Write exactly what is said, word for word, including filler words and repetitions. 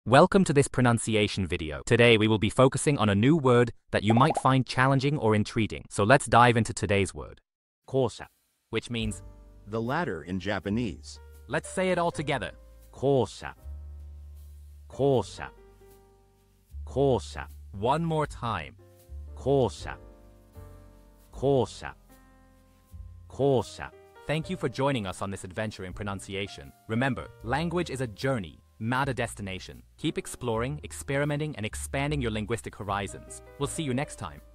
Welcome to this pronunciation video. Today we will be focusing on a new word that you might find challenging or intriguing. So let's dive into today's word. kousha, which means The ladder in Japanese. let's say it all together. kousha. kousha. kousha. One more time. kousha. kousha. kousha. Thank you for joining us on this adventure in pronunciation. Remember, language is a journey, not a destination. Keep exploring, experimenting, and expanding your linguistic horizons. We'll see you next time.